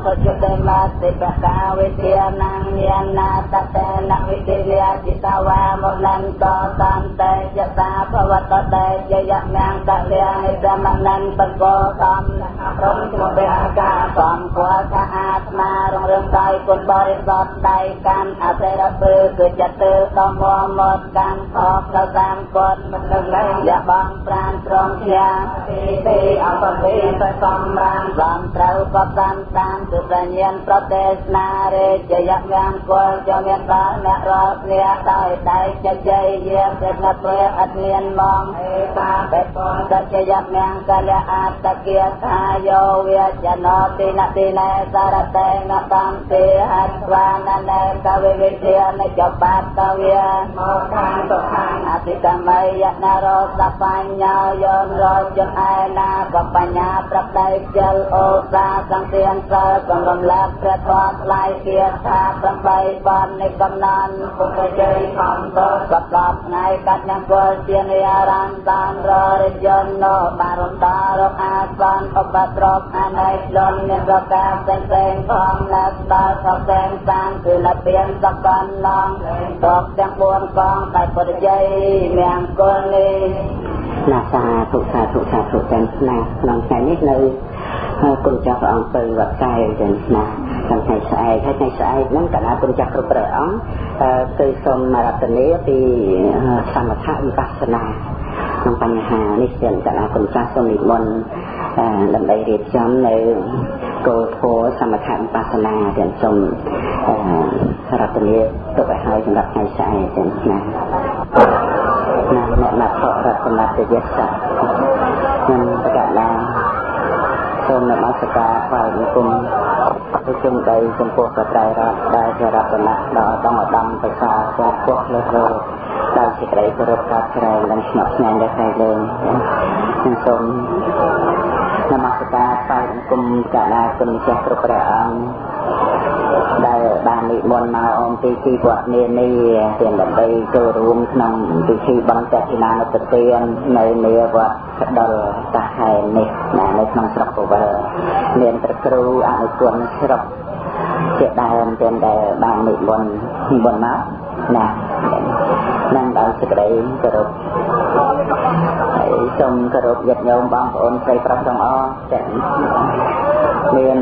សុជទេមាតិបកាវិទ្យានញ្ញាណាតតេនវិទ្យាចិតាវាមលន្តសន្តេយតាភវតតេយយមង្គកលិប្រមណន្តកោតំព្រមជំបេអាកាសំគួរថាអាត្មារងរឿងកាយគុណបរិសុទ្ធដៃកាន់អសេរពើគឺចិត្តទៅដំមមកកាន់ខកដល់តាមគាត់មិនដឹងលែងយបងប្រានត្រង់ជ្ញាទីអបវិសសំរាមសំត្រូវក៏តាមគឺប្រញានប្រទេសនារេជយមង្គលជាមានដល់អ្នករាល់គ្នាដោយដៃចជ័យយាមទេណាព្រៃអត់មានមកតាបេពនសច្ចយមង្គលអតគាថាយោវាចណោទីនទីណែសារតេនតំទេហស្វានណេកវិវិទ្យានិចបាតវាមកខាងសុខាងអតិកមយនរោសបញ្ញោយោនរោចឯណាបបញ្ញាប្រដៃជលអូសាសង្ទានសិលកំរំលាប់ព្រះធម៌ថ្លៃគាថា8បាននៃកំណានពុទ្ធជ័យខំតកតបថ្ងៃកាត់ញ៉ាំពលជានិយារានតាមររិយនោបារំតារកអាបានអបត្រកអាណៃលន់មានប្រការផ្សេងផងណាស់ដល់សពទាំងតាមគឺលពៀនសកលឡងតបទាំង4កងតែពុទ្ធជ័យមង្គលនេះណាសាធុទាំងណាក្នុងថ្ងៃនេះនៅគុណចាស់ព្រះអង្គទៅវត្តកែចឹងណាថ្ងៃស្អែកហើយថ្ងៃស្អែកហ្នឹងកណ្ដាលគុណចាស់គ្រប់ព្រះអង្គគឺសូមរតនាពីសមថវិបស្សនាក្នុងបញ្ហានេះចឹងកណ្ដាលគុណចាស់សូមនិមន្តដើម្បីរៀបចំនៅគោលធម៌សមថវិបស្សនាចឹងសូមរតនាទុកឲ្យហើយសម្រាប់ថ្ងៃស្អែកចឹងណាអ្នកណាថតរតនតយស្សៈខ្ញុំប្រកាសឡើងសូមនមស្ការថ្វាយបង្គំទៅជុំដីចំពោះព្រះត្រៃរតន៍ដែលជារតនៈដ៏ឧត្តមឧត្តមប្រសើរគង់ពោះលើរដោយសេចក្តីគោរពកាត់ច្រែងនិងស្ងប់ស្ងាត់ដែលតែលើខ្ញុំសូមនមស្ការថ្វាយបង្គំកណ្ដាលគុណចាស់គ្រប់ព្រះអង្គដែលបាននិមន្តមកអំពីទីវត្តនានាទាំងដើម្បីចូលរួមក្នុងពិធីបន់តេតិណានុទទាននៅនាវត្តកដលតាហែននេះនៅក្នុងស្រុកពវលមានព្រះគ្រូអនុគុណស្រុកជាដើមទាំងដែលបាននិមន្តមកណានឹងដល់សេចក្តីគោរពហើយសូមគោរពញាតិញោមបងប្អូនស្រីប្រុសទាំងអស់ទាំងមាន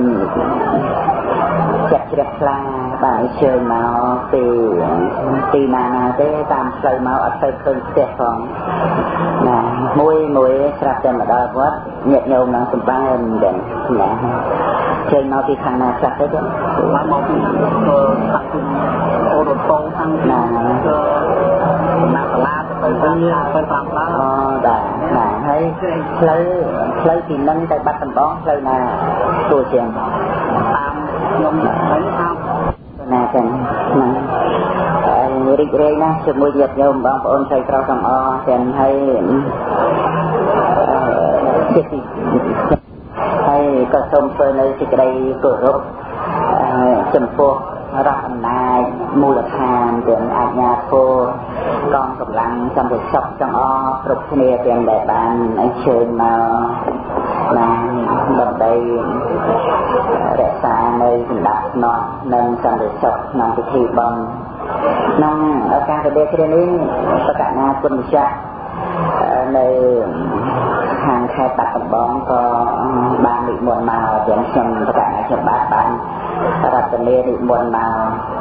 ចិត្តជ្រះថ្លាបានអញ្ជើញមកពីទីណាទេតាមផ្លូវមកអត់ទៅឃើញផ្ទះផងណាមួយស្រាប់តែមកដល់វត្តញាតិញោមនឹងសម្បានដែរណាចេញមកពីខាងណាខ្លះទៅមកពីខាងអូរ៉ូតូខាងណាណាសាលាទៅវិញទៅ5ដើអូដែរណាហើយផ្លូវពីនឹងទៅបាត់ដំបងផ្លូវណាទូជាងតាមខ្ញុំហើយថាណាចឹងណារីករាយណាស់ជាមួយញាតិញោមបងប្អូនស្រីប្រុសទាំងអស់ទាំងហើយហើយក៏សូមធ្វើនៅសេចក្តីគោរពចំពោះរដ្ឋអំណាចមូលដ្ឋានទាំងអាជ្ញាធរកងកម្លាំងសន្តិសុខទាំងអស់គ្រប់គ្នាទាំងដែលបានអញ្ជើញមកណាដើម្បីរក្សានៅសម្ដាប់ស្នត់និងសន្តិសុខក្នុងពិធីបុណ្យក្នុងឱកាសរដូវគ្រានេះប្រកាសណាគុណម្ចាស់នៅខាងខេត្តបាត់ដំបងក៏បាននិមន្តមកទាំងខ្ញុំប្រកាសណាខ្ញុំបានរតនានិមន្តមក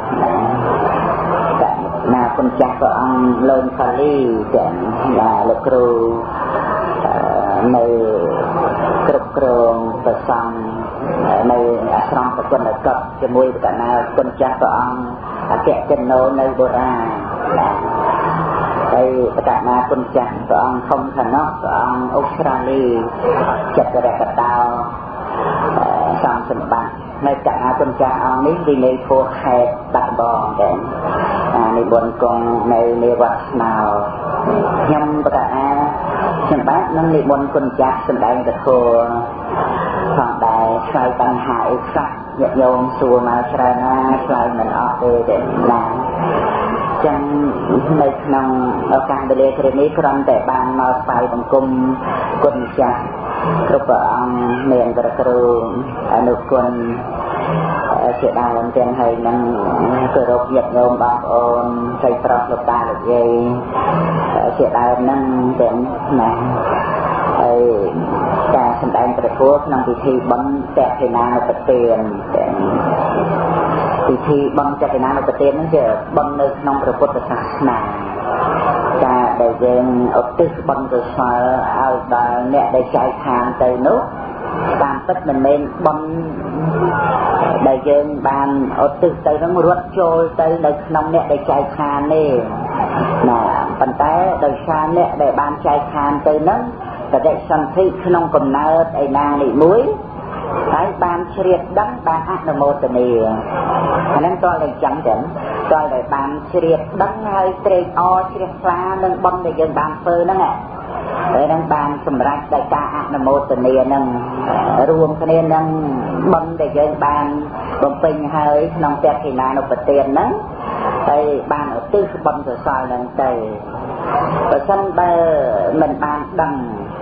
ណាគុណចាស់ព្រះអង្គលើនខាលីទាំងលោកគ្រូនៅគ្រប់គ្រងប្រសង់នៅអាស្រមប្រគុណកប់ជាមួយប្រកាសណាគុណចាស់ព្រះអង្គអគ្គចិននៅបុរាណហើយប្រកាសណាគុណចាស់ព្រះអង្គធំខណៈព្រះអង្គអូស្ត្រាលីចិត្តរកតោសំសម្បត្តិនៅកណ្ដាលគុណចាស់អង្គនេះវិន័យធម៌ខេត្តបាត់ដំបងដែរនិមន្តគង់នៅនាវត្តស្នោខ្ញុំប្រកាសណាសម្បត្តិនឹងនិមន្តគុណចាស់សម្ដែងពធផងដែរឆ្លើយបញ្ហាអីខ្លះញាតិញោមសួរមកច្រើនណាឆ្លើយមិនអស់ទេតែណាចឹងនៅក្នុងឱកាសវេលាគ្រានេះគ្រាន់តែបានមកស្វែងបង្គំគុណចាស់គ្រប់ព្រះអង្គមានព្រះគ្រូអនុគុណជាដើមទាំងហើយនឹងគោរពញាតិញោមបងប្អូនស្រីប្រុសលោកតាលោកយាយជាដើមនឹងទាំងណាហើយការសម្ដែងប្រគល់ក្នុងពិធីបុណ្យតេខេណានុបទានពិធីបុណ្យតេខេណានុបទានហ្នឹងជាបុណ្យនៅក្នុងព្រះពុទ្ធសាសនាការដែលយើងឧទ្ទិសបុណ្យកុសលឲ្យដល់អ្នកដែលចែកឋានទៅនោះតាមពិតមិនមែនបុណ្យដែលយើងបានឧទ្ទិសទៅនឹងរត់ចូលទៅនៅក្នុងអ្នកដែលចែកឋានទេណាប៉ុន្តែដោយសារអ្នកដែលបានចែកឋានទៅនឹងបដិសន្ធិក្នុងកំណើតឯណានេះមួយហើយបានជ្រាបដឹងបានអនុមោទនាអាហ្នឹងតើតែចឹងចឹងតើតែបានជ្រាបដឹងហើយត្រេកអរជ្រះថ្លានឹងបុណ្យដែលយើងបានធ្វើហ្នឹងហើយនឹងបានសម្រេចដោយការអនុមោទនានឹងរួមគ្នានឹងបុណ្យដែលយើងបានបំពេញហើយក្នុងតេខេណានុបទានហ្នឹងហើយបានឧទ្ទិសបុណ្យកុសលហ្នឹងទៅបើសិនបើមិនបានដឹង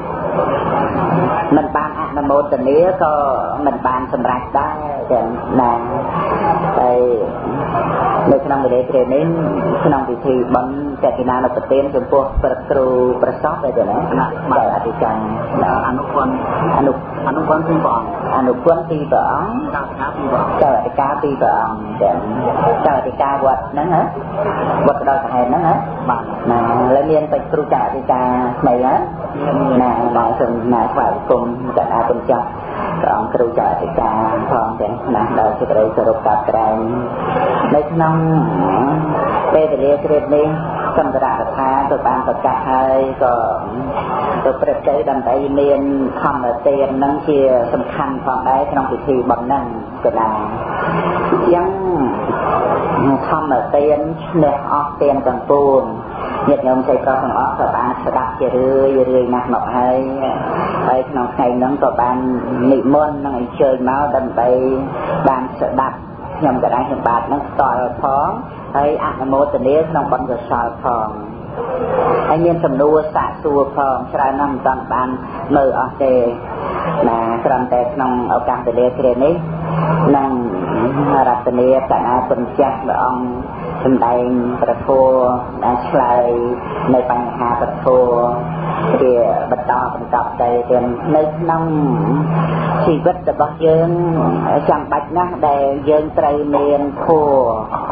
មិនបានអនុមោទនាក៏មិនបានសម្រេចដែរចឹងណាហើយនៅក្នុងវិធីព្រះនេះក្នុងពិធីបុណ្យតេខេណានុបទានចំពោះព្រះគ្រូប្រសពទេណាបាទអធិការអនុគុណពីព្រះអង្គអនុគុណពីព្រះអង្គចៅអធិការពីព្រះអង្គចឹងចៅអធិការវត្តហ្នឹងហ៎វត្តដល់សហេតុហ្នឹងហ៎បាទណាហើយមានតែគ្រូចៅអធិការថ្មីហ៎ណាមកសូមណាស្វាគមន៍កណ្ដាលគុណចាស់ព្រះអង្គគ្រូចៅអធិការផងទាំងណាដល់សេចក្តីគោរពកាប់ក្រែងនៅក្នុងពេលវេលាគ្រានេះសម្រាប់កថាទៅបានប្រកាសហើយក៏ទៅព្រឹកទៅដើម្បីមានធម្មទាននឹងជាសំខាន់ផងដែរក្នុងពិធីបុណ្យហ្នឹងក៏ដែរយ៉ាងធម្មទានឈ្នះអស់ទានទាំងពួងញាតិញោមស្រីប្រុសទាំងអស់ក៏បានស្ដាប់ជារឿយណាស់មកហើយក្នុងថ្ងៃហ្នឹងក៏បាននិមន្តនឹងអញ្ជើញមកដើម្បីបានស្ដាប់ខ្ញុំក៏ដែរខ្ញុំបាទនឹងផ្ទាល់ផងហើយអនុមោទនាក្នុងបុណ្យកុសលផងហើយមានសំណួរសាកសួរផងច្រើនណាស់មិនតាន់បានមើលអស់ទេណាត្រឹមតែក្នុងឱកាសវេលាគ្រានេះនឹងរតនាកណាគុណចាស់ព្រះអង្គសម្ដែងប្រធមដែលឆ្លើយនៅបញ្ហាប្រធមជាបន្តទៅទាំងនៅក្នុងជីវិតរបស់យើងចាំបាច់ណាស់ដែលយើងត្រូវមានធម៌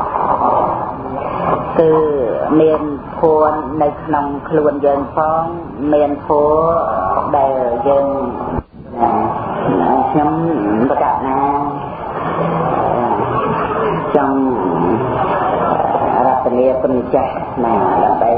គឺមានធម៌នៅក្នុងខ្លួនយើងផងមានធម៌ដែលយើងខ្ញុំប្រកាសណាចង់រតនាគុណចាស់ណាដើម្បី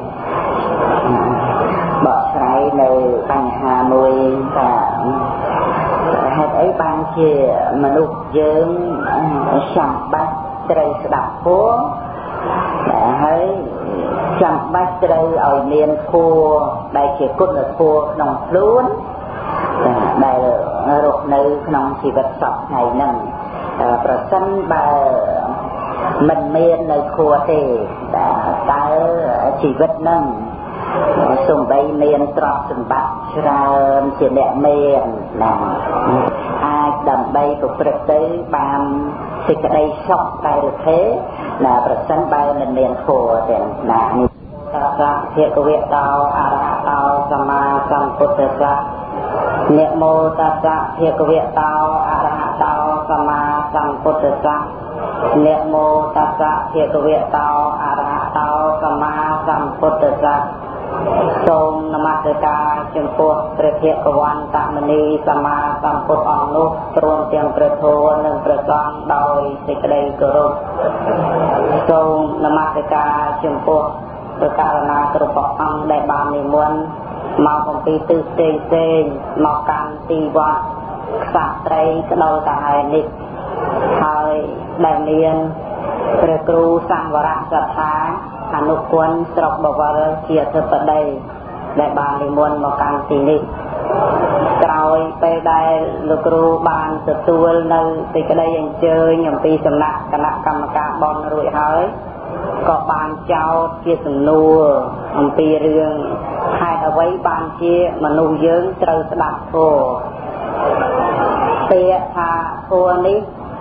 បកស្រាយនៅបញ្ហាមួយថាហេតុអីបានជាមនុស្សយើងចាំបាច់ត្រូវស្ដាប់ធម៌ហើយចាំបាច់ត្រូវឲ្យមានធម៌ដែលជាគុណធម៌ក្នុងខ្លួនដែលរស់នៅក្នុងជីវិតសពថ្ងៃហ្នឹងប្រសិនបើមិនមាននៅធម៌ទេតើជីវិតហ្នឹងសំបីមានទ្រព្យសម្បត្តិច្រើនជាអ្នកមានណាអាចដើម្បីប្រព្រឹត្តទៅបានសេចក្តីសុខដែរឬទេណាប្រសិនបើមិនមានធម៌ទេណានេះតតៈភិក្ខវេតោអរហតោសម្មាសម្ពុទ្ធស្សៈនមោតតៈភិក្ខវេតោអរហតោសម្មាសម្ពុទ្ធស្សៈនមោតតៈភិក្ខវេតោអរហតោសម្មាសម្ពុទ្ធស្សៈសូមនមស្ការចំពោះព្រះភិក្ខវន្តមនីសម្មាសម្ពុទ្ធអង្គនោះព្រមទាំងព្រះធម៌និងព្រះសង្ឃដោយសេចក្តីគោរពសូមនមស្ការចំពោះព្រះករុណាគ្រប់អង្គដែលបាននិមន្តមកអំពីទិសផ្សេងមកកាន់ទីវត្តខ្សាត្រីក្តៅតាហែនេះហើយដែលមានព្រះគ្រូសង្វរៈសទ្ធាអនុគុណស្រុកបវរជាអធិបតីដែលបាននិមន្តមកកាន់ទីនេះក្រោយពេលដែលលោកគ្រូបានទទួលនៅសេចក្តីអញ្ជើញអំពីសំណាក់គណៈកម្មការបុណ្យរួចហើយក៏បានចោទជាសំណួរអំពីរឿងហេតុអ្វីបានជាមនុស្សយើងត្រូវស្ដាប់ធម៌ពាក្យថាធម៌នេះ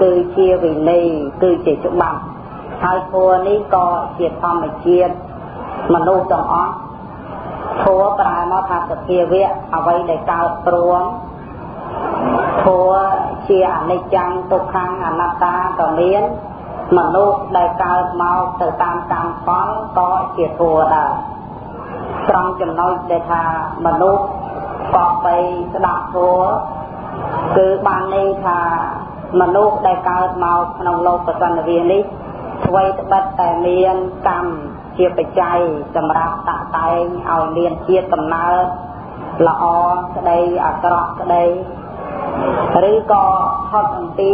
cứ chia vì này cứ chỉ chụp bằng hai thua ní có chia thom mà chia mà nô trong ó thua bài nó thà thực kia việc ở đây để cao truông thua chia này chăng tục khang anatta còn miến mà nô để cao mau từ tam tam phóng có chia thua đó trong chừng nói để thà mà nô có bay đạp thua cứ ban này thà mà nô để cao mau trong lâu của toàn viên đi quay bắt tại miền cầm chiaไปใจสำหรับตะไตเอาเรียนเชียร์กำเนิดละอก็ได้อักระก็ได้หรือก็ทอดตี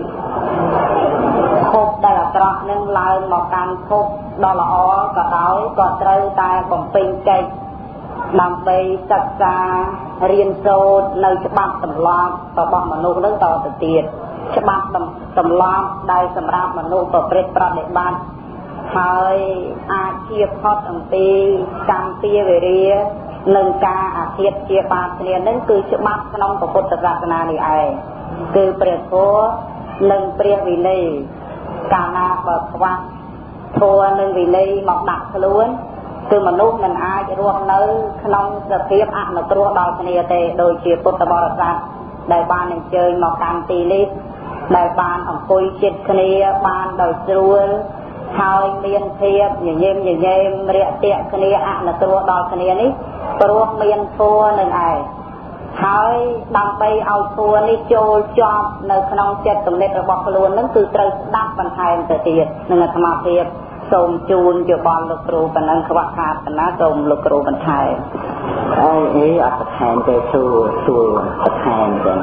คบได้อักระนึ่งลายหมอการคบดอละอก็ได้ก็เตยตายของเป็นใจนำไปศึกษาเรียนโซนในฉบับตำราต่อบอกมนุษย์เรื่องต่อเตียนฉบับตำราได้สำหรับมนุษย์ต่อเปรตประเดบ้านហើយอาชีพพอดอังปีកម្មពីវិរិយនឹងការអាធិធជាបាគ្នានឹងគឺច្បាប់ក្នុងពុទ្ធសាសនានេះឯងគឺព្រះធម៌និងព្រះវិន័យកាលណាបើខ្វះធម៌និងវិន័យមកដាក់ខ្លួនគឺមនុស្សមិនអាចរស់នៅក្នុងសភាពអនុគ្រោះដល់គ្នាទេដូចជាពុទ្ធបរិស័ទដែលបានអញ្ជើញមកកាន់ទីនេះដែលបានអង្គុយជិតគ្នាបានដោយស្រួលហើយមានភាពញញឹមរាក់ទាក់គ្នាអនុគ្រោះដល់គ្នានេះព្រោះមានធម៌នឹងឯងហើយដើម្បីឲ្យធម៌នេះចូលជាប់នៅក្នុងចិត្តគំនិតរបស់ខ្លួននឹងគឺត្រូវស្ដាប់បន្ថែមទៅទៀតនឹងអាត្មាភាពសូមជូនយោបល់លោកគ្រូប៉ុណ្ណឹងខ្វះខាតប៉ុណ្ណាសូមលោកគ្រូបន្ថែមអីអត់បន្ថែមទេសួរបន្ថែមទៅ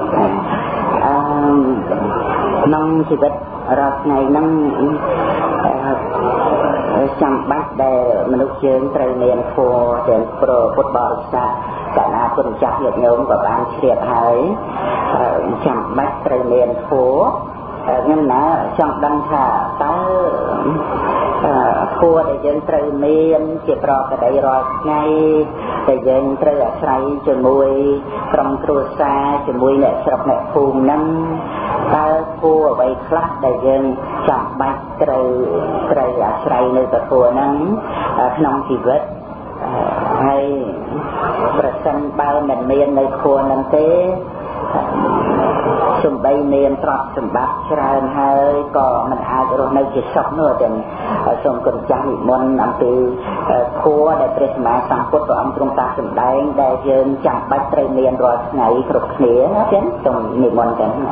ក្នុងជីវិតរាល់ថ្ងៃហ្នឹងចាំបាច់ដែលមនុស្សយើងត្រូវមានធម៌ទាំងប្រពុតបរិស័ទកាលណាពុទ្ធចាស់ញាតិញោមក៏បានជ្រាបហើយចាំបាច់ត្រូវមានធម៌ខ្ញុំណាចង់ដឹងថាតើធម៌ដែលយើងត្រូវមានជាប្រកបរាល់ថ្ងៃដែលយើងត្រូវអាស្រ័យជាមួយក្រុមគ្រួសារជាមួយអ្នកស្រុកអ្នកភូមិហ្នឹងតើធម៌អ្វីខ្លះដែលយើងចាំបាច់ត្រូវអាស្រ័យនៅធម៌ហ្នឹងក្នុងជីវិតហើយប្រសិនបើមិនមាននៅធម៌ហ្នឹងទេសំបីមានទ្រព្យសម្បត្តិច្រើនហើយក៏មិនអាចរស់នៅជាសុខនោះទេសូមគុណចាស់និមន្តអំពីធម៌ដែលព្រះសម្មាសម្ពុទ្ធព្រះអង្គទ្រង់តាសម្ដែងដែលយើងចាំបាច់ត្រូវមានរាល់ថ្ងៃគ្រប់គ្នាណាចឹងសូមនិមន្តចឹង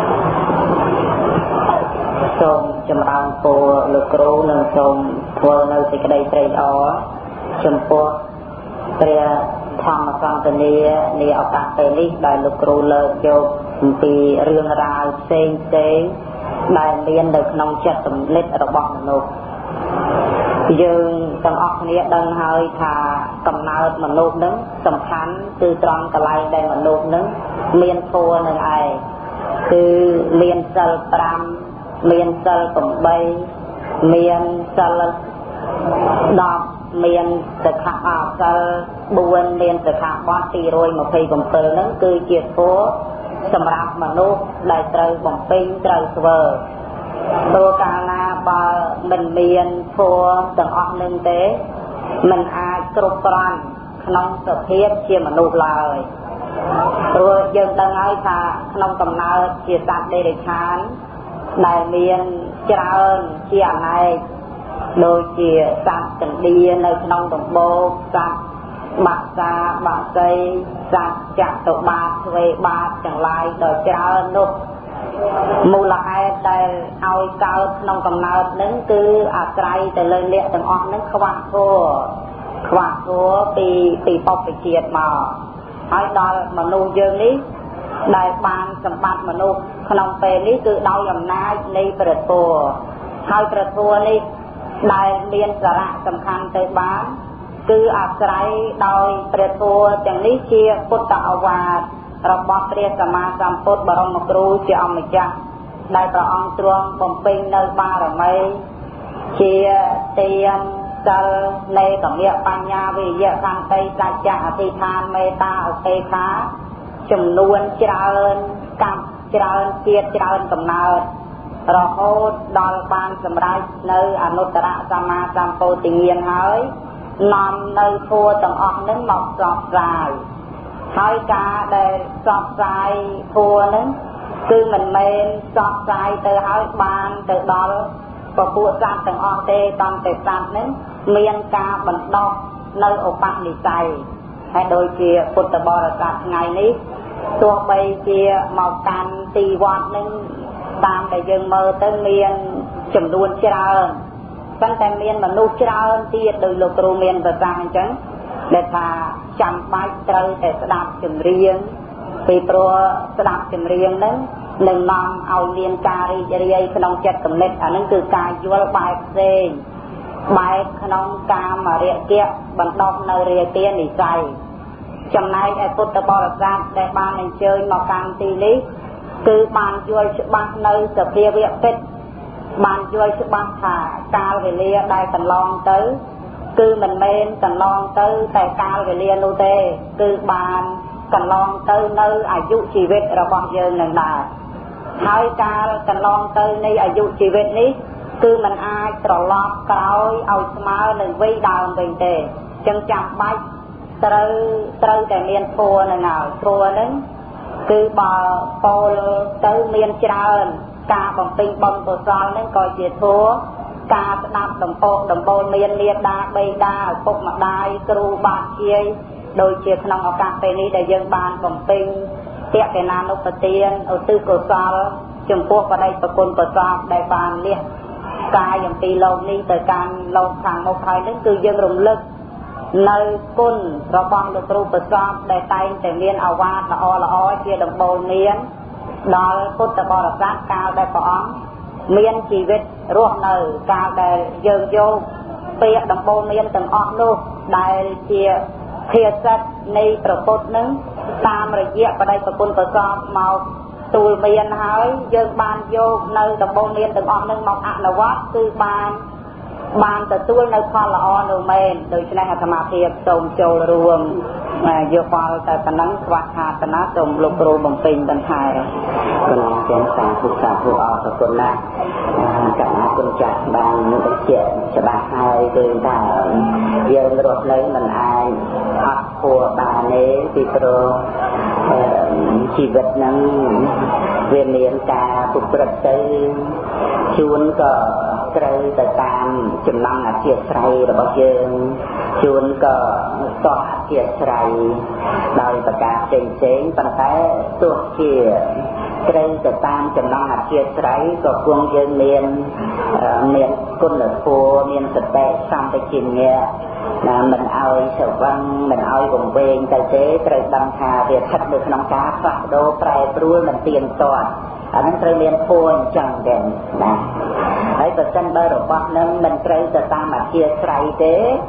សូមចម្រើនពរលោកគ្រូនិងសូមធ្វើនៅសេចក្តីត្រេកអរចំពោះព្រះធម្មសន្តានានៃឱកាសពេលនេះដែលលោកគ្រូលើកយកអំពីរឿងរ៉ាវផ្សេងដែលមាននៅក្នុងចិត្តគំនិតរបស់មនុស្សយើងទាំងអស់គ្នាដឹងហើយថាកំណើតមនុស្សនឹងសំខាន់គឺត្រង់កន្លែងដែលមនុស្សនឹងមានធម៌នឹងឯងគឺមានសិល5មានសិល8មានសិល10មានសិក្ខាបទសិល4មានសិក្ខាបទ227ហ្នឹងគឺជាធម៌សម្រាប់មនុស្សដែលត្រូវបំពេញត្រូវធ្វើព្រោះកាលណាបើមិនមានធម៌ទាំងអស់នឹងទេមិនអាចគ្រប់គ្រាន់ក្នុងសភាពជាមនុស្សឡើយព្រោះយើងដឹងហើយថាក្នុងកំណើតជាសត្វដេរឆានដែលមានច្រើនជាអនេកដូចជាសត្វកណ្ដៀនៅក្នុងដំបូកសត្វបាក់សាបាក់សីសត្វចតុបាតទ្វេបាតទាំងឡាយដ៏ច្រើននោះមូលហេតុដែលឲ្យកើតក្នុងកំណើតនឹងគឺអាស្រ័យទៅលើអ្នកទាំងអស់នឹងខ្វះធម៌ពីបព្វជិតមកហើយដល់មនុស្សយើងនេះដែលបានសម្បត្តិមនុស្សក្នុងពេលនេះគឺដោយអំណាចនៃព្រះធម៌ហើយព្រះធម៌នេះដែលមានសារៈសំខាន់ទៅបានគឺអាស្រ័យដោយព្រះធម៌ទាំងនេះជាពុទ្ធឱវាទរបស់ព្រះសម្មាសម្ពុទ្ធបរមគ្រូជាអម្ចាស់ដែលព្រះអង្គទ្រង់បំពេញនៅបារមីជាទានសិលនៃកមៈបញ្ញាវិរិយៈខន្តីសច្ចៈអធិដ្ឋានមេត្តាឧបេក្ខាចំនួនច្រើនកម្មច្រើនជាតិច្រើនកំណើតรโหดดอลบานสำไรในอนุตตรสัมมาสัมโพธิญาณหายนำในทัวต่างออกนั้นหมอกสอบสายหายกาได้สอบสายทัวนั้นคือมันเมนสอบสายเตอหายบานเตอดอลก็พวกสัตว์ต่างออกเตตอนเตสัตว์นั้นเมียนกาบรรดอกในอุปนิสัยให้โดยเชียพุทธบริษัทไงนี้ตัวใบเชียหมอกกันตีวัดนึงตามแต่ยังเมื่อตั้งเมียนจำนวนเจ้าตั้งแต่เมียนมนุษย์เจ้าที่โดยโลกรูเมียนประจำจังเด็ดขาจำใบเตยแต่สดับจำเรียงปีโปรสดับจำเรียงนั้นหนึ่งนำเอาเรียนการีเรียขนมเจ็ดกำเนิดอันนั้นคือการยั่วใบเซงใบขนมกามาเรียเกี้ยบรรดอกในเรียเตี้ยนิสัยจำนายไอ้พุทธบริษัทแต่บ้านในเชยมาการตีนี้คือบานยั่วฉบับในสเปียเวียเป็ดบานยั่วฉบับผ่ากาลเวลียได้กันลองเตอคือมันเมนกันลองเตอแต่กาลเวลียนูเตคือบานกันลองเตอในอายุชีวิตเราบอกเยินหนึ่งได้ท้ายกาลกันลองเตอในอายุชีวิตนี้คือมันอายตลอดกล่าวเอาสมาหนึ่งวิดาวเป็นเตจังจับใบเตอแต่เมียนทัวหนึ่งเอาทัวนั้นคือบ่โปลเตอเมียนเจริญกาบำเพ็ญบำเพ็ญสอนนั้นก็เจียทัวกาสนับดำโปเมียนเลียดาใบดาปกมาได้ครูบาเชียโดยเชียขนมอากาศไปนี้แต่ยังบานบำเพ็ญเตี้ยแต่นานุปเตียนเอาตื้อกุศลจงพวกประเดี๋ยวประกุลประสาทได้บานเลี้ยกายอย่างปีโลนี้แต่การเราทางโมไทยนั่นคือยังรำลึกในกุลเราบังลูกรูปสอบได้ไต่แต่เมียนอาวาสละอเชียดำโบเมียนดอลพุทธบริษัทกาวได้ปองเมียนชีวิตร่วมในกาวได้ยืนโยเปียดำโบเมียนต่างออกลูกได้เชียเพียสัตในประพุทธนั้นตามระยะประเดี๋ยวประกุลประสอบเมาตูเมียนหายยืนบานโยในดำโบเมียนต่างออกนึงมองอนุวัตคือบานแต่ตัวในความละอโนเมนโดยใช้ธรรมะเพียบทรงโจรวมโยฟาแต่ตนังวัฒนาตนะทรงลูกรูบังปิงบันทายก็ลองเขียนสารทุกสารทุกอสกุลนะกับนักกุญจักบางเป็นเจ็ดฉบับให้เดินทางเยืนรถเลยมันอายอัดหัวบานนี้ติโปรชีวิตนั้นเวียนเลียนกาปุกประตือชวนก็เกลือแต่ตามจำนำอาเจียไตรหรือว่าเยิงชวนก็ต่ออาเจียไตรโดยประกาศเจ๋งๆตั้งแต่ตัวเชี่ยเกลือแต่ตามจำนำอาเจียไตรก็ควงเยิงเมียนกุลหรือโฟเมียนสเตะซ้ำไปกินเนี่ยmình ơi sợ văn mình ơi vùng ven tài xế trời đâm thà việc khách được nông cá phạt đô prai đuôi mình tiền toàn anh ấy trời liên phôi chẳng đèn nè ấy và chân bơ đồ bọc nâng mình trời giờ ta mà chia sài thế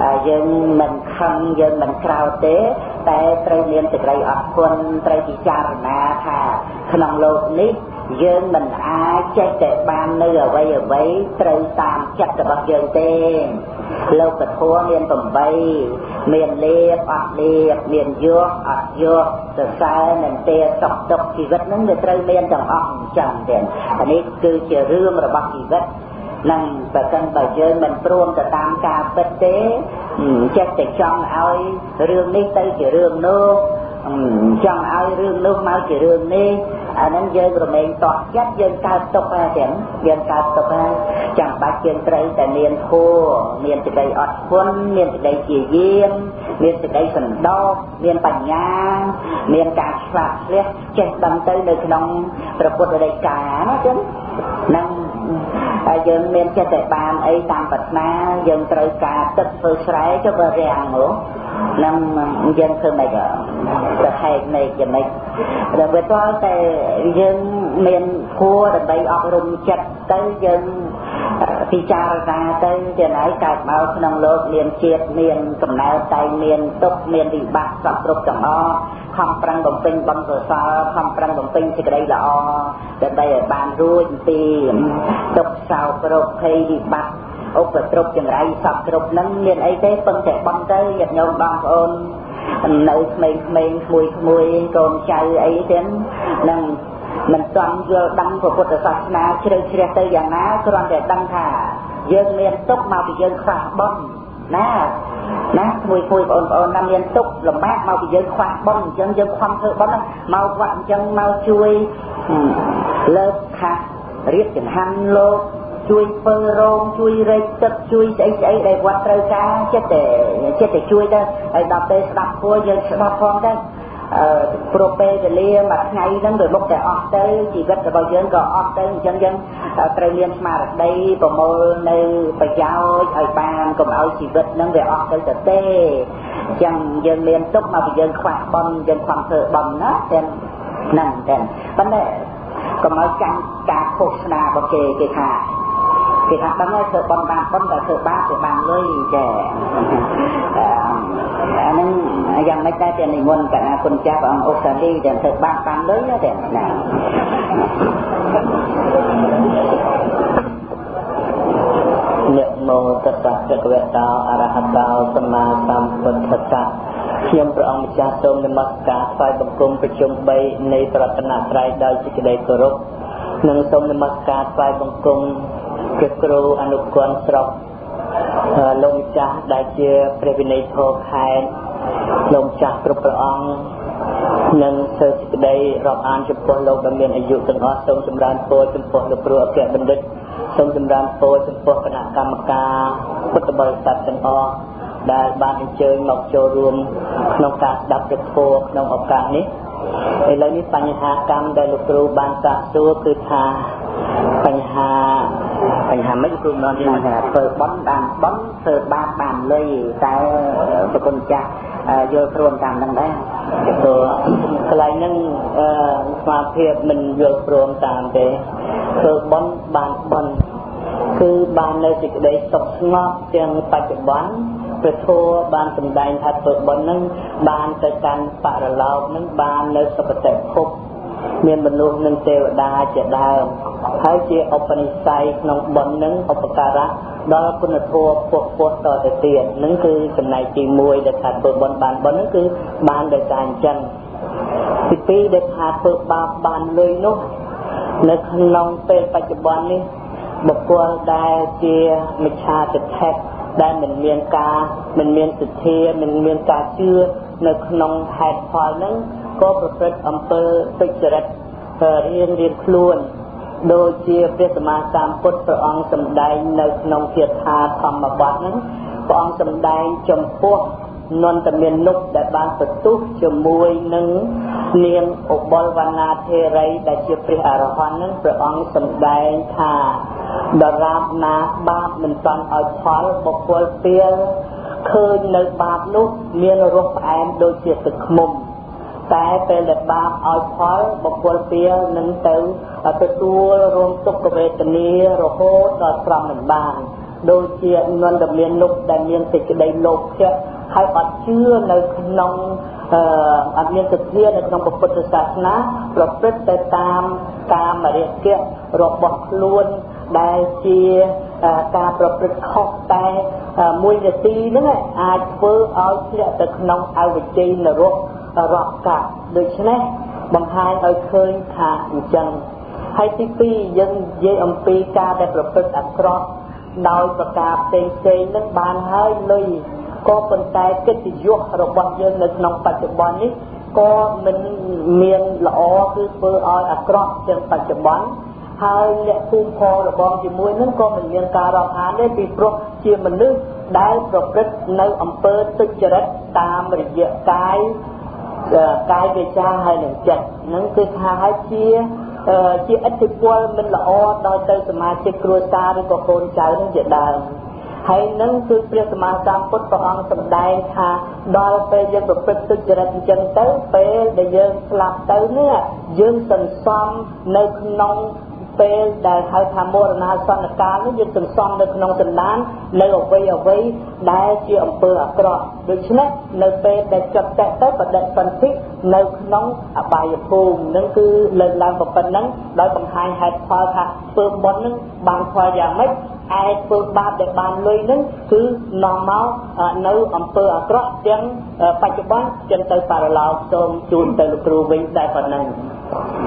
dân mình không dân mình khao thế tại trời liên từ đây ở quân trời chỉ chào nà thà khăn lột nít dân mình ai chết để ban nơi ở vây trời tam chắc là bọc dân tên lâu bật hoa miền bầm bay miền liệp miền dưa dưa từ xa nên tê sọc sọc chỉ vật những người trời miền chẳng ọng chẳng đèn anh ấy cứ chờ rương rồi bọc chỉ vật năng và cần bảo dân mình pruông từ tam ca vật tế chết để trong ơi rương đi tây chỉ rương nô trong ơi rương nô mau chỉ rương đi nên dân rồi mình toàn chất dân cao tộc chẳng dân cao tộc chẳng bác dân trời tại miền khô miền từ đây ọt quân miền từ đây chỉ diêm miền từ đây phần đo miền bành nha miền cả sạc liếc chết đâm tới nơi trong rồi quân ở đây cả nó chứ năng dân miền chết tại bàn ấy tam vật na dân trời cả tức phơi sái cho bờ rèn nữa năm dân thương này rồi hay này cho này rồi về to tại dân miền khô rồi bay ọt rung chặt tới dân thì cha ra tới giờ nói cả bao nông lột miền chiết miền cầm nao tay miền tốc miền đi bạc sập rục cầm o không prang đồng tinh băng rồi sao không prang đồng tinh thì cái đây là o đến đây ở bàn ruồi thì tốc sao rục hay đi bạc ốc và rục chẳng ai sập rục nắng miền ấy thế phân thể băng tới nhật nhôm băng ôn nơi mình mùi cồn chai ấy đến năng mình toàn vô đăng của Phật Pháp na chơi chơi tới dạng ná còn để đăng thả dương miền túc màu bị dương khoa bông ná ná mùi ồn năm miền túc làm bát màu bị dương khoa bông dân dân khoan thơ bông màu vặn chân màu chui lớp khá riết chẳng hành lô chui phơ rôn chui rây tức chui ấy đây quạt rơi cá chết để chui đó đọc tê đọc của dân sẽ đọc con đó prope về lia mà ngay nó người lúc để ọt tới chỉ biết là bao giờ có ọt tới chân dân tây liên mà ở đây bộ môn nơi phải giao ở bàn cùng ở chỉ biết nó về ọt tới tê chẳng dân liên tục mà bây giờ khoa bom dân khoa thợ bom nó tên nằm tên vấn đề còn ở trong cả khổ na bao kê thả thì thằng băng ơi thợ bom bàn bom là thợ ba thì bàn lưới trẻ nên yang mấy cái tiền này muốn cả con cha và ông Australia để thợ ba bàn lưới đó để này niệm mô tất cả các vị đạo a la hán đạo samma sambuddhassa ខ្ញុំព្រះអង្គម្ចាស់សូមនមស្ការថ្វាយបង្គំប្រជុំ3នៃប្រតនត្រ័យដោយសេចក្តីគោរពនិងសូមនមស្ការថ្វាយបង្គំព្រះគ្រូអនុគន្ធស្រុកលោកម្ចាស់ដែលជាព្រះវិន័យធម៌ខេត្តលោកម្ចាស់គ្រប់ព្រះអង្គនិងសេចក្តីរាប់អានចំពោះលោកដែលមានអាយុទាំងអស់សូមចម្រើនពរចំពោះលោកគ្រូអគ្គបណ្ឌិតសូមចម្រើនពរចំពោះគណៈកម្មការពុទ្ធបរិស័ទទាំងអស់ដែលបានអញ្ជើញមកចូលរួមក្នុងការស្ដាប់ព្រះធម៌ក្នុងឱកាសនេះឥឡូវនេះបញ្ហាកម្មដែលលោកគ្រូបានសាកសួរគឺថាបញ្ហាមិនគ្រូបានថាធ្វើបន់បានបន់ធ្វើបាបបានលុយតែប្រគុណចាស់យល់ព្រមតាមនឹងដែរព្រោះកន្លែងហ្នឹងស្មារតីមិនយល់ព្រមតាមទេធ្វើបន់បានបន់គឺបាននៅសេចក្តីសុខស្ងប់ទាំងបច្ចុប្បន្នព្រះធម៌បានសម្ដែងថាធ្វើបុណ្យនឹងបានទៅកាន់បរលោកនឹងបាននៅសុគតិភពមានមនុស្សនិងទេវតាជាដើមហើយជាឧបនិស្ស័យក្នុងបុណ្យនឹងឧបការៈដល់គុណធម៌ពោះតទៅទៀតនឹងគឺចំណែកទី1ដែលថាធ្វើបុណ្យបានបុណ្យនឹងគឺបានដោយការអញ្ចឹងទី2ដែលថាធ្វើបាបបានលុយនោះនៅក្នុងពេលបច្ចុប្បន្ននេះបុគ្គលដែលជាមិច្ឆាទិដ្ឋិដែលមិនមានសទ្ធាមិនមានការជឿនៅក្នុងហេតុផលហ្នឹងក៏ប្រព្រឹត្តអំពើទុច្ចរិតរៀងខ្លួនដូចជាព្រះសម្មាសម្ពុទ្ធព្រះអង្គសម្ដែងនៅក្នុងគាថាធម្មបទហ្នឹងព្រះអង្គសម្ដែងចំពោះនន្តមាននុដែលបានបន្ទុះជាមួយនឹងនាងឧបលវណ្ណាធេរីដែលជាព្រះអរហន្តហ្នឹងព្រះអង្គសម្ដែងថាដរាបណាបាបមិនតាន់ឲ្យផលបុគ្គលពេលឃើញនៅបាបនោះមានរសផ្អែមដូចជាទឹកឃ្មុំតែពេលដែលបាបឲ្យផលបុគ្គលពេលនឹងទៅទទួលរងទុក្ខវេទនារហូតដល់ស្រំមិនបានដូចជានន្តមាននុដែលមានសេចក្តីលោភៈហើយអត់ជឿនៅក្នុងអត់មានសទ្ធានៅក្នុងពុទ្ធសាសនាប្រព្រឹត្តទៅតាមកាមរាគៈរបស់ខ្លួនដែលជាការប្រព្រឹត្តខុសតែ1នាទីហ្នឹងអាចធ្វើឲ្យធ្លាក់ទៅក្នុងអវិជ្ជានរករាប់កាប់ដូច្នេះបង្ហាញឲ្យឃើញថាអញ្ចឹងហើយទី2យើងនិយាយអំពីការដែលប្រព្រឹត្តអាក្រក់ដោយប្រការផ្សេងហ្នឹងបានហើយលុយក៏ប៉ុន្តែកិត្តិយសរបស់យើងនៅក្នុងបច្ចុប្បន្ននេះក៏មិនមានល្អគឺធ្វើឲ្យអាក្រក់ជាងបច្ចុប្បន្នហើយអ្នកភូមិផលរបស់ជាមួយនឹងក៏មិនមានការរាប់អានទេពីព្រោះជាមនុស្សដែលប្រព្រឹត្តនៅអំពើទុច្ចរិតតាមរយៈកាយវាចាហើយនឹងចិត្តហ្នឹងគឺថាឲ្យជាឥទ្ធិពលមិនល្អដល់ទៅសមាជិកគ្រួសារឬក៏កូនចៅនឹងជាដើមហើយនឹងគឺព្រះសម្មាសម្ពុទ្ធព្រះអង្គសម្ដែងថាដល់ពេលយើងប្រព្រឹត្តទុច្ចរិតអញ្ចឹងទៅពេលដែលយើងស្លាប់ទៅនេះយើងសន្សំនៅក្នុងពេលដែលហៅថាមរណាសន្នកាលនេះយើងសន្សំនៅក្នុងសន្តាននៅអ្វីដែលជាអំពើអាក្រក់ដូច្នេះនៅពេលដែលចិត្តតេទៅបដិសន្ធិនៅក្នុងអបាយភូមិនឹងគឺលើកឡើងប៉ុណ្ណឹងដោយបង្ហាញហេតុផលថាធ្វើបុណ្យនឹងបានផលយ៉ាងម៉េចឯធ្វើបាបដែលបានលុយនឹងគឺនាំមកនៅអំពើអាក្រក់ទាំងបច្ចុប្បន្នចឹងទៅបរលោកសូមជូនទៅលោកគ្រូវិញតែប៉ុណ្ណឹង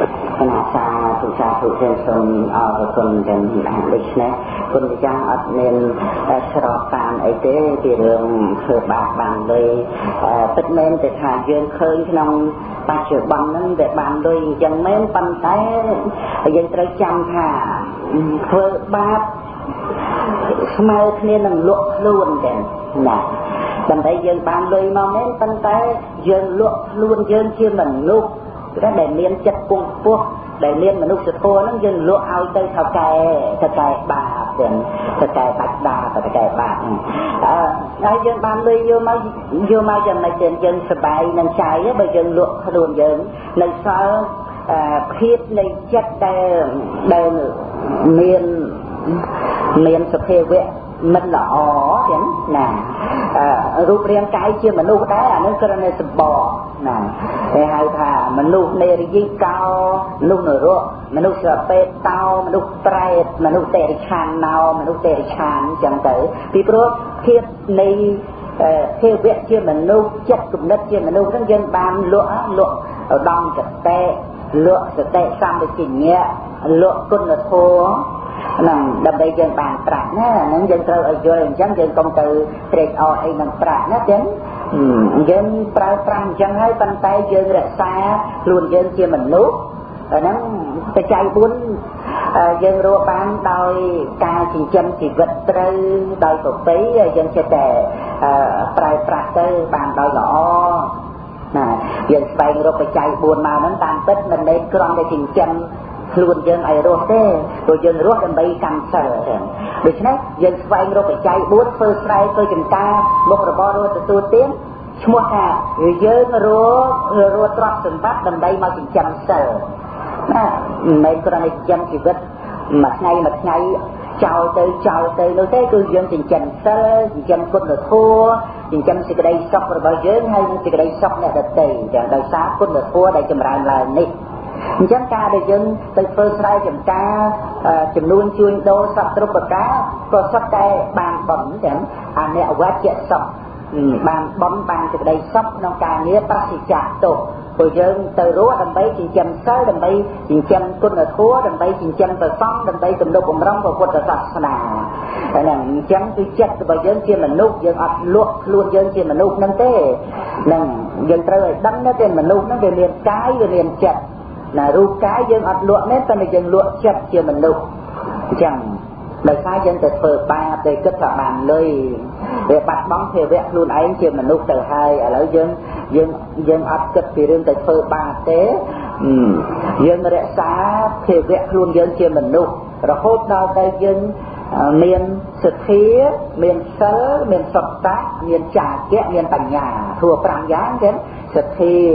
นาซาทุกชาทุกเรื่องสมเอาคนเป็นหลังดิชนะคนที่จะอัดเน้นสระการไอเต้ที่เรื่องเคือบาบางเลยติดเน้นแต่ขาดยืนเคยขนมปัจจุบันนั้นแต่บางเลยยังเม้นปันไตยังตระจำค่ะเคือบาบสมัยนี้นั่งลุกล้วนเด่นนะดังนั้นยังบางเลยมาเม้นปันไตยังลุกล้วนยังเชื่อมันลุกก็ได้เลี้ยงจัดปุ่งพวกได้เลี้ยงมนุษย์จะโตนั่งยังลุกเอาใจเท่าแก่บาปเด่นเท่าแก่ปัจดาเท่าแก่บาปยังบางเลยโยมาจะไม่เจนยังสบายนั่งใจไปยังลุกขลุ่นยังในซอยพิษในจัดได้เมียนสเพเวมันหล่อเห็นน่ะรูปเรียงกายเชื่อมนุษย์ได้นั่นก็ในสบอน่ะให้ถ่ามนุษย์ในริยิเกามนุษย์หนุ่ยมนุษย์สเปตเตามนุษย์เปรตมนุษย์เตริชานเนามนุษย์เตริชานจังเต๋อพี่โปรเทียบในเทวะเชื่อมนุษย์จัดกลุ่มนัดเชื่อมนุษย์ทั้งยังบานลวดองจัดเตะลวสเตะซ้ำไปกินเงี้ยลวกุนละโถนั่งดำไปยังบานปราณนะนั่งยังเจอไอ้โยนจังยังกองตือเตะเอาไอ้นั่งปราณนะเด่นยังปราปรังจังให้ปันไตยังรักษาล้วนยังเชื่อมนุษย์นั้นไปใจบุญยังรัวบ้านโดยการจิตจำจิตวิตรโดยปกติยังจะแต่ปลายปราเตอร์บานโดยหล่อยังไปรัวไปใจบุญมานั้นตามติดมันในกรองในจิตจำล้วนยังไอรัวเต้ตัวยังรัวกันไปกันเสอโดยฉะนั้นยังไปรัวไปใจบุญเพื่อใส่เพื่อจิตตาบุกระบอรัวตัวเตี้ยชั่วค่ะยังรัวตรอกสมบัติดำไปมาจิตจำเสอในกรณีจำชีวิตมาไงเจ้าเตยโน้ตเต้คือยังจิตจำเสอจิตจำคนละทั่วจิตจำสิ่งใดซอกระบายเยอะให้สิ่งใดซอกเนี่ยเด็ดเตยอย่างใดซาคนละทั่วใดจำรายลายนิดจังการได้ยังไปเปิดใส่จังการจำนวนช่วยโดสับตรุปกาก็สักแต่บางบ่มอย่างอันนี้เอาไว้เจ็ดสับบางบ่มบางสิ่งใดซอกน้องการนี้ปฏิจจตกตัวยังเตยรู้ดำไปจิตจำเสอดำไปจิตจำคนละทั่วดำไปจิตจำตัวฟ้องดำไปกำลังกำลังของพุทธศาสนาแต่หนังจังคือจัดตัวยังเชื่อมนุษย์ยังอัดลวกล้วนยังเชื่อมนุษย์นั่นเต้นั่งยังเตยดังนั่นเป็นมนุษย์นั่นเป็นเรียนกายเรียนจัดรูปกายยังอัดลวกนั่นเป็นยังลวกจัดเชื่อมนุษย์จังโดยใช้ยังแต่เปิดปาโดยกึศบานเลยเดี๋ยวปัดบ้องเทวะล้วนไอ้เชื่อมนุษย์แต่ให้แล้วยังอัดกึศปีเรื่องแต่เปิดปาเต้ยังรักษาเทวะล้วนยังเชื่อมนุษย์เราโคตรเราได้ยังเมียนสุดที่เมียนเซอเมียนสดตาเมียนจ่าแกะเมียนปัญญาทั่วปรังย้างเช่นสุดที่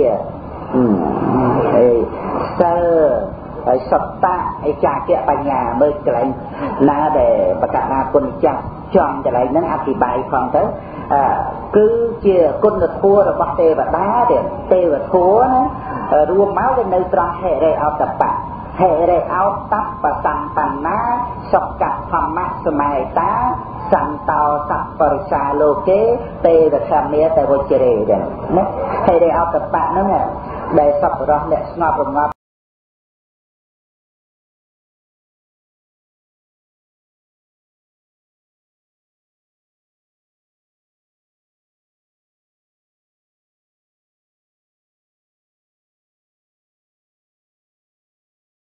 เซอสดตาไอ้จ่าแกะปัญญาเมื่อไรน่าแต่ประกาศนาคนจับจอมแต่ไรนั้นอธิบายฟังเถอะคือเชื่อคนละทั่วเราบักเตะด้าเด็ดเตะทั่วนะรวมเมาส์ในตรังเหตุเอาแต่ปะเหตุเอาตับประสังปันนะสกัดธรรมะสมัยตาสันตาสัพปริชาโลเกเตระชาเมียแต่วจเรเด่นนะเหตุเอาแต่ปะนั่นแหละได้สับรอเนี่ยสนับสนุน